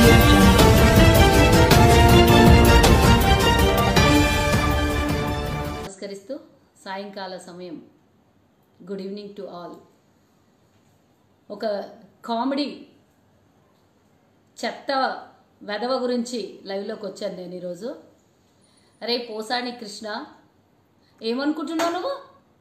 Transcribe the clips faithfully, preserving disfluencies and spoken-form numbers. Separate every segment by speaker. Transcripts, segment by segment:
Speaker 1: నమస్కరిస్తూ సాయంకాల సమయం గుడ్ ఈవినింగ్ టు ఆల్. ఒక కామెడీ చెత్త వెధవ గురించి లైవ్లోకి వచ్చాను నేను ఈరోజు. అరే పోసాని కృష్ణ, ఏమనుకుంటున్నావు నువ్వు?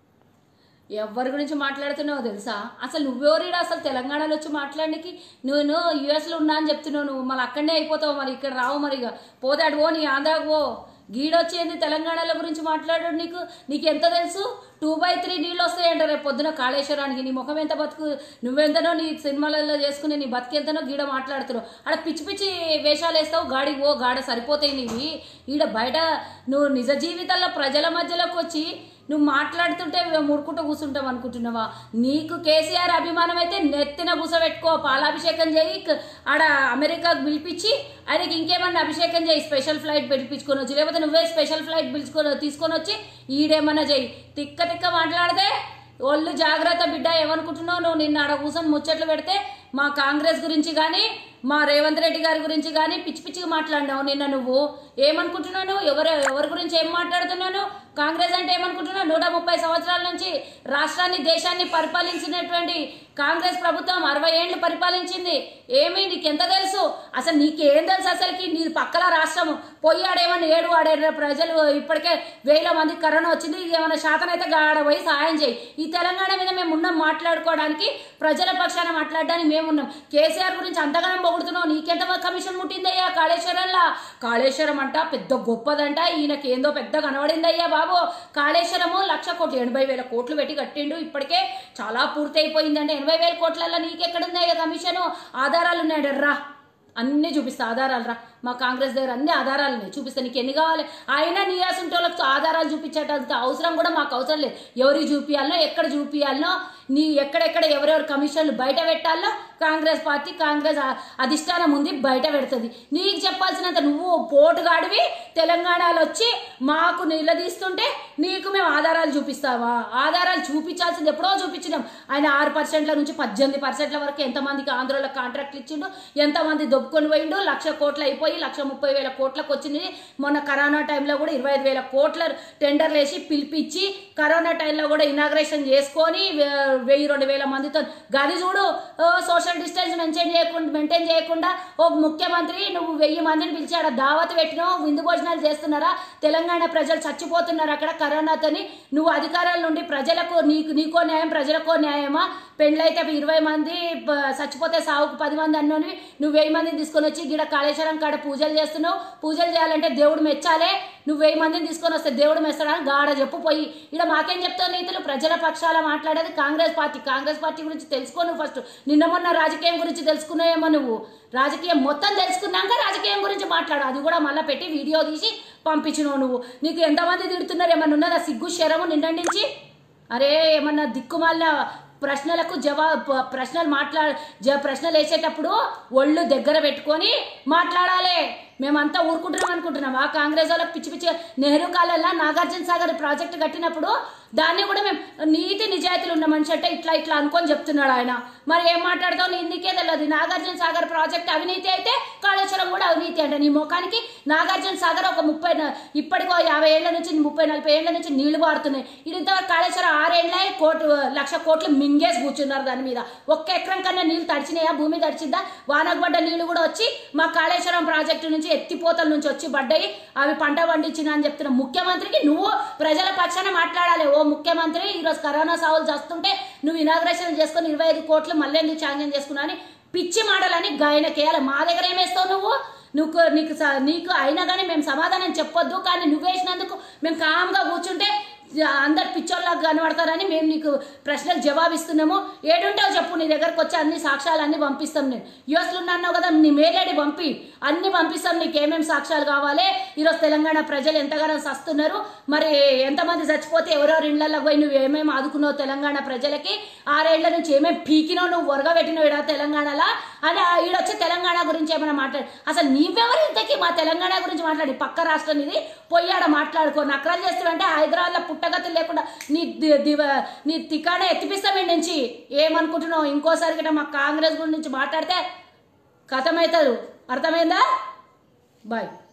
Speaker 1: ఎవరి గురించి మాట్లాడుతున్నావో తెలుసా? అసలు నువ్వెవరిడా అసలు తెలంగాణలో వచ్చి మాట్లాడడానికి? నేను యూఎస్లో ఉన్నా అని చెప్తున్నావు, నువ్వు మళ్ళీ అక్కడనే అయిపోతావు, మరి ఇక్కడ రావు. మరిగా పోతాడు ఓ నీ ఆంధ్రాకు పో. గీడొచ్చేంది తెలంగాణలో గురించి మాట్లాడాడు? నీకు నీకు ఎంత తెలుసు? టూ బై త్రీ నీళ్ళు వస్తాయంట రేపు పొద్దున కాళేశ్వరానికి. నీ ముఖం ఎంత బతుకు, నువ్వెంతనో నీ సినిమాలలో చేసుకునే నీ బతికెంతనో గీడ మాట్లాడుతున్నావు. ఆడ పిచ్చి పిచ్చి వేషాలు వేస్తావు, గాడికి ఓ గాడ సరిపోతాయి నీవి. ఈడ బయట నువ్వు నిజ జీవితాల్లో ప్రజల మధ్యలోకి వచ్చి నువ్వు మాట్లాడుతుంటే ముడుకుంటూ కూర్చుంటావు అనుకుంటున్నావా? నీకు కేసీఆర్ అభిమానం అయితే నెత్తిన కూసబెట్టుకో, పాలాభిషేకం చేయి, ఆడ అమెరికాకు పిలిపించి ఆయనకి ఇంకేమన్నా అభిషేకం చేయి, స్పెషల్ ఫ్లైట్ పిలిపించుకొని వచ్చి, లేకపోతే నువ్వే స్పెషల్ ఫ్లైట్ పిలుచుకొని తీసుకొని వచ్చి ఈడేమన్నా చేయి. తిక్క తిక్క మాట్లాడితే ఒళ్ళు జాగ్రత్త బిడ్డ. ఏమనుకుంటున్నావు నువ్వు? నిన్న ఆడ కూర్చొని ముచ్చట్లు పెడితే మా కాంగ్రెస్ గురించి కానీ మా రేవంత్ రెడ్డి గారి గురించి కానీ పిచ్చి పిచ్చిగా మాట్లాడినావు నిన్న. నువ్వు ఏమనుకుంటున్నాను? ఎవరు ఎవరి గురించి ఏం మాట్లాడుతున్నాను? కాంగ్రెస్ అంటే ఏమనుకుంటున్నావు? నూట ముప్పై సంవత్సరాల నుంచి రాష్ట్రాన్ని దేశాన్ని పరిపాలించినటువంటి కాంగ్రెస్ ప్రభుత్వం అరవై ఏళ్ళు పరిపాలించింది. ఏమి నీకెంత తెలుసు? అసలు నీకేం తెలుసు అసలుకి? నీ పక్కల రాష్ట్రం పోయి ఆడేమన్నా ఏడు ఆడే ప్రజలు ఇప్పటికే వేల మంది కరోనా వచ్చింది. ఏమైనా శాతం అయితే ఆడ పోయి సహాయం చేయి. ఈ తెలంగాణ మీద మేము ఉన్నాం మాట్లాడుకోవడానికి, ప్రజల పక్షాన మాట్లాడడానికి మేము ఉన్నాం. కేసీఆర్ గురించి అంతగానం పొగుడుతున్నావు, నీకెంత కమిషన్ ముట్టిందయ్యా కాళేశ్వరంలా? కాళేశ్వరం అంట పెద్ద గొప్పదంట, ఈయనకి ఏందో పెద్ద కనబడిందయ్యా బాబు. కాళేశ్వరము లక్ష కోట్లు ఎనభై వేల కోట్లు పెట్టి కట్టిండు, ఇప్పటికే చాలా పూర్తి అయిపోయిందంటే ఎనభై వేల కోట్లలో నీకెక్కడుందయ్యా కమిషను? ఆధారాలు ఉన్నాడు రా, అన్నీ చూపిస్తా ఆధారాలు రా. మా కాంగ్రెస్ దగ్గర అన్ని ఆధారాలు ఉన్నాయి, చూపిస్తా. నీకు ఎన్ని కావాలి? అయినా నీ అసంటోళ్ళకి ఆధారాలు చూపించేటంత అవసరం కూడా మాకు అవసరం లేదు. ఎవరికి చూపించాలనో ఎక్కడ చూపించాలనో, నీ ఎక్కడెక్కడ ఎవరెవరు కమిషన్లు బయట పెట్టాలో కాంగ్రెస్ పార్టీ కాంగ్రెస్ అధిష్టానం ఉంది, బయట పెడుతుంది. నీకు చెప్పాల్సినంత నువ్వు పోటుగాడివి తెలంగాణలో వచ్చి మాకు నిలదీస్తుంటే నీకు మేము ఆధారాలు చూపిస్తావా? ఆధారాలు చూపించాల్సింది ఎప్పుడో చూపించినాం. ఆయన ఆరు పర్సెంట్ల నుంచి పద్దెనిమిది పర్సెంట్ల వరకు ఎంతమందికి ఆంధ్రలో కాంట్రాక్ట్లు ఇచ్చిండు, ఎంతమంది దొబ్బుకొని పోయిండు, లక్ష కోట్లు అయిపోయి లక్ష ముప్పై వేల కోట్లకు వచ్చింది. మొన్న కరోనా టైంలో కూడా ఇరవై ఐదు వేల కోట్ల టెండర్లు వేసి పిలిపించి కరోనా టైంలో కూడా ఇనాగ్రేషన్ చేసుకొని వెయ్యి రెండు వేల మందితో గది చూడు. సోషల్ డిస్టెన్స్ మెయింటైన్ చేయకుండా మెయింటైన్ చేయకుండా ఓ ముఖ్యమంత్రి నువ్వు వెయ్యి మందిని పిలిచాడ దావత్ పెట్టినావు, విందు భోజనాలు చేస్తున్నారా? తెలంగాణ ప్రజలు చచ్చిపోతున్నారు అక్కడ కరోనాతోని. నువ్వు అధికారాల నుండి ప్రజలకు నీకు నీకో న్యాయం ప్రజలకో న్యాయమా? పెండ్లైతే ఇరవై మంది చచ్చిపోతే సావుకు పది మంది అన్నోని నువ్వు వెయ్యి మందిని తీసుకొని వచ్చి గిడ కాళేశ్వరం కాడ పూజలు చేస్తున్నావు. పూజలు చేయాలంటే దేవుడు మెచ్చాలే. నువ్వు వెయ్యి మందిని తీసుకొని వస్తే దేవుడు మెస్తాడని గాడ చెప్పు పోయి. ఇక్కడ మాకేం చెప్తావు నీతులు? ప్రజల పక్షాల మాట్లాడేది కాంగ్రెస్ పార్టీ. కాంగ్రెస్ పార్టీ గురించి తెలుసుకో నువ్వు ఫస్ట్. నిన్న మొన్న రాజకీయం గురించి తెలుసుకున్నావేమో నువ్వు. రాజకీయం మొత్తం తెలుసుకున్నాక రాజకీయం గురించి మాట్లాడు. అది కూడా మళ్ళీ పెట్టి వీడియో తీసి పంపించినావు నువ్వు. నీకు ఎంతమంది తిడుతున్నారు? ఏమన్నా ఉన్నదా సిగ్గు శరము నిన్న నుంచి? అరే ఏమన్నా దిక్కుమాల ప్రశ్నలకు జవాబు ప్రశ్నలు మాట్లా ప్రశ్నలు వేసేటప్పుడు ఒళ్ళు దగ్గర పెట్టుకొని మాట్లాడాలి. మేమంతా ఊరుకుంటున్నాం అనుకుంటున్నావా? కాంగ్రెస్ వాళ్ళకి పిచ్చి పిచ్చి నెహ్రూ కాలంలో నాగార్జున సాగర్ ప్రాజెక్టు కట్టినప్పుడు దాన్ని కూడా మేము నీతి నిజాయితీలు ఉన్న మనిషి అంటే ఇట్లా ఇట్లా అనుకొని చెప్తున్నాడు ఆయన. మరి ఏం మాట్లాడతావు? నీకే తెలియదు. నాగార్జున సాగర్ ప్రాజెక్ట్ అవినీతి అయితే కాళేశ్వరం కూడా అవినీతి అంటే నీ ముఖానికి. నాగార్జున సాగర్ ఒక ముప్పై ఇప్పటికో యాభై ఏళ్ల నుంచి ముప్పై నలభై ఏళ్ల నుంచి నీళ్లు పారుతున్నాయి. ఇది ఇంతవరకు కాళేశ్వరం ఆరేళ్ల కోటి లక్ష కోట్లు మింగేసి కూర్చున్నారు దాని మీద. ఒక్క ఎకరం కన్నా నీళ్లు తడిచినాయా? భూమి తడిచిందా? వానకు పడ్డ నీళ్లు కూడా వచ్చి మా కాళేశ్వరం ప్రాజెక్టు నుంచి ఎత్తిపోతల నుంచి వచ్చి పడ్డాయి, అవి పంట పండించిన అని చెప్తున్న ముఖ్యమంత్రికి నువ్వు ప్రజల పక్షాన మాట్లాడాలి. ఓ ముఖ్యమంత్రి, ఈరోజు కరోనా సావులు చేస్తుంటే నువ్వు ఇనాగ్రేషన్ చేసుకుని ఇరవై ఐదు కోట్లు మళ్ళీ ఎందుకు శాంక్షన్ చేసుకున్నా అని పిచ్చి మాటలని గాయనకేయాలి. మా దగ్గర ఏమేస్తావు నువ్వు? నువ్వు నీకు నీకు అయినా కానీ మేము సమాధానం చెప్పొద్దు, కానీ నువ్వేసినందుకు మేము కామ్గా కూర్చుంటే అందరు పిచ్చోళ్ళకి కనబడతారని మేము నీకు ప్రశ్నలు జవాబిస్తున్నాము. ఏడుంటావు చెప్పు, నీ దగ్గరకు వచ్చి అన్ని సాక్ష్యాలు అన్ని పంపిస్తాం. నేను యూఎస్లో ఉన్నావు కదా, నీ మేలేడి పంపి అన్ని పంపిస్తాం. నీకు ఏమేమి సాక్ష్యాలు కావాలి? ఈరోజు తెలంగాణ ప్రజలు ఎంతగానో సస్తున్నారు, మరి ఎంతమంది చచ్చిపోతే ఎవరెవరు ఇళ్లలో పోయి నువ్వు ఏమేమి ఆదుకున్నావు తెలంగాణ ప్రజలకి? ఆరేళ్ల నుంచి ఏమేమి పీకినావు నువ్వు, ఒరగబెట్టినావు ఇక్కడ తెలంగాణలో అని ఈడొచ్చి తెలంగాణ గురించి ఏమైనా మాట్లాడు. అసలు నీవెవరు ఇంతకీ మా తెలంగాణ గురించి మాట్లాడి? పక్క రాష్ట్రం ఇది పోయాడ మాట్లాడుకో. నక్రాలు చేస్తావంటే హైదరాబాద్లో పుట్టగతులు లేకుండా నీ దివ నీ తికానే ఎత్తిపిస్తామే నుంచి. ఏమనుకుంటున్నావు? ఇంకోసారి గిట్ట మా కాంగ్రెస్ గురించి మాట్లాడితే కథమవుతారు. అర్థమైందా? బాయ్.